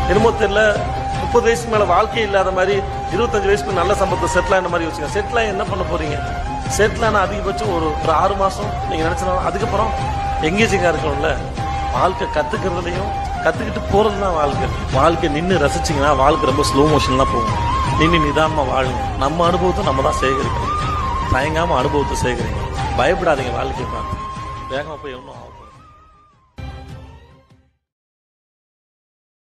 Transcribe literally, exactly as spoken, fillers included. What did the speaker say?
என்னமோ தெரியல முப்பது வயசுக்கு மேலே வாழ்க்கை இல்லாத மாதிரி இருபத்தஞ்சு வயசுக்கு நல்ல சம்பளத்தை செட்டில் ஆன மாதிரி வச்சுங்க. செட்டில் என்ன பண்ண போறீங்க? செட்டில் ஆனால் அதிகபட்சம் ஒரு ஒரு ஆறு மாதம் நீங்கள் நினச்சினாலும் அதுக்கப்புறம் எங்கேஜிங்காக இருக்கணும்ல. வாழ்க்கை கற்றுக்கிறதுலையும் கற்றுக்கிட்டு போகிறது தான் வாழ்க்கை. வாழ்க்கை நின்று ரசிச்சிங்கன்னா வாழ்க்கை ரொம்ப ஸ்லோ மோஷன்லாம் போகும். நின்று நிதானமாக வாழுங்க. நம்ம அனுபவத்தை நம்ம தான் சேகரிக்கணும். தயங்காமல் அனுபவத்தை சேகரிங்க. பயப்படாதீங்க. வாழ்க்கையை பார்த்து வேகமாக போய் ஒன்றும் ஆகும்.